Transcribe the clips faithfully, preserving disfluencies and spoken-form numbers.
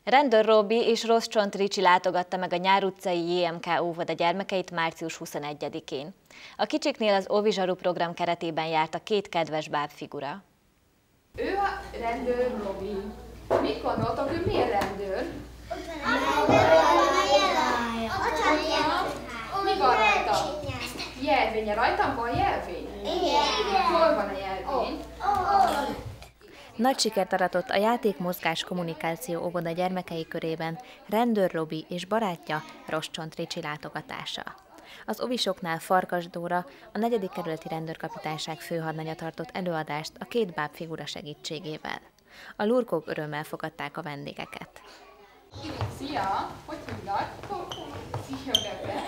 Rendőr Robi és Rosscsont Ricsi látogatta meg a Nyár utcai jé em ká óvoda gyermekeit március huszonegyedikén. A kicsiknél az Ovi Zsaru program keretében járt a két kedves bábfigura. Ő a rendőr Robi. Mit gondoltok, ő miért rendőr? Mi van rajta? Jelvénye. Rajtam van jelvény? Igen. Hol van a jelvény? Nagy sikert aratott a Játék Mozgás Kommunikáció óvoda gyermekei körében rendőr Robi és barátja Rosscsont Ricsi látogatása. Az ovisoknál Farkas Dóra, a negyedik kerületi rendőrkapitányság főhadnagya tartott előadást a két bábfigura segítségével. A lurkók örömmel fogadták a vendégeket. Szia! Hogy hívlak? Szia, Bebe!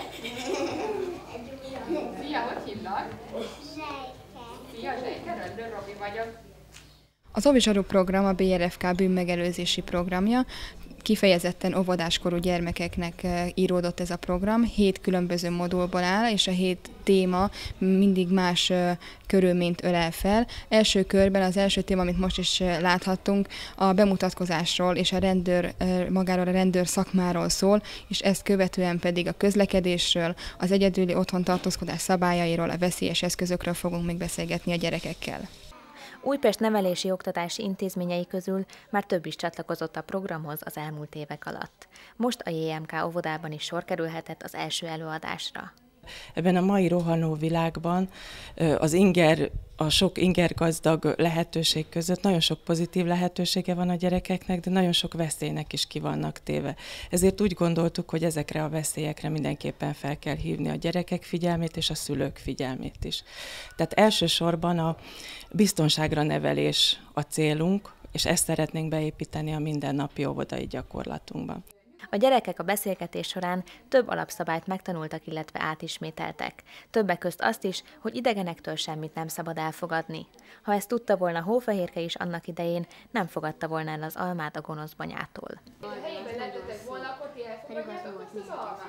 Szia, hogy hívlak? Zsejke! Szia, Zsejke, rendőr Robi vagyok. Az Ovi Zsaru program a bé er ef ká bűnmegelőzési programja. Kifejezetten óvodáskorú gyermekeknek íródott ez a program. Hét különböző modulból áll, és a hét téma mindig más körülményt ölel fel. Első körben az első téma, amit most is láthattunk, a bemutatkozásról és a rendőr, magáról a rendőr szakmáról szól, és ezt követően pedig a közlekedésről, az egyedüli otthon tartózkodás szabályairól, a veszélyes eszközökről fogunk még beszélgetni a gyerekekkel. Újpest nevelési oktatási intézményei közül már több is csatlakozott a programhoz az elmúlt évek alatt. Most a jé em ká óvodában is sor kerülhetett az első előadásra. Ebben a mai rohanó világban az inger, a sok ingergazdag lehetőség között nagyon sok pozitív lehetősége van a gyerekeknek, de nagyon sok veszélynek is ki vannak téve. Ezért úgy gondoltuk, hogy ezekre a veszélyekre mindenképpen fel kell hívni a gyerekek figyelmét és a szülők figyelmét is. Tehát elsősorban a biztonságra nevelés a célunk, és ezt szeretnénk beépíteni a mindennapi óvodai gyakorlatunkba. A gyerekek a beszélgetés során több alapszabályt megtanultak, illetve átismételtek. Többek közt azt is, hogy idegenektől semmit nem szabad elfogadni. Ha ezt tudta volna Hófehérke is annak idején, nem fogadta volna el az almát a gonosz banyától. Ha helyében lettetek volna, akkor ti elfogadjátok ezt az almát?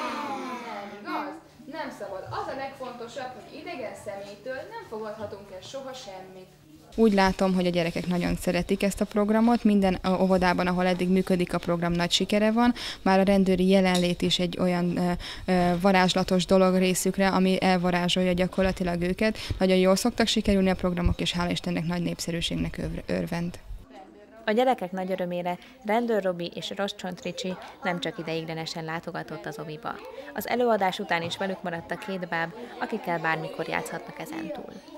Nem, igaz? Nem szabad. Az a legfontosabb, hogy idegen személytől nem fogadhatunk el soha semmit. Úgy látom, hogy a gyerekek nagyon szeretik ezt a programot, minden óvodában, ahol eddig működik a program, nagy sikere van. Már a rendőri jelenlét is egy olyan ö, ö, varázslatos dolog részükre, ami elvarázsolja gyakorlatilag őket. Nagyon jól szoktak sikerülni a programok, és hála Istennek nagy népszerűségnek örvend. A gyerekek nagy örömére rendőr Robi és Rosscsont Ricsi nem csak ideiglenesen látogatott az oviba. Az előadás után is velük maradt a két báb, akikkel bármikor játszhatnak ezentúl.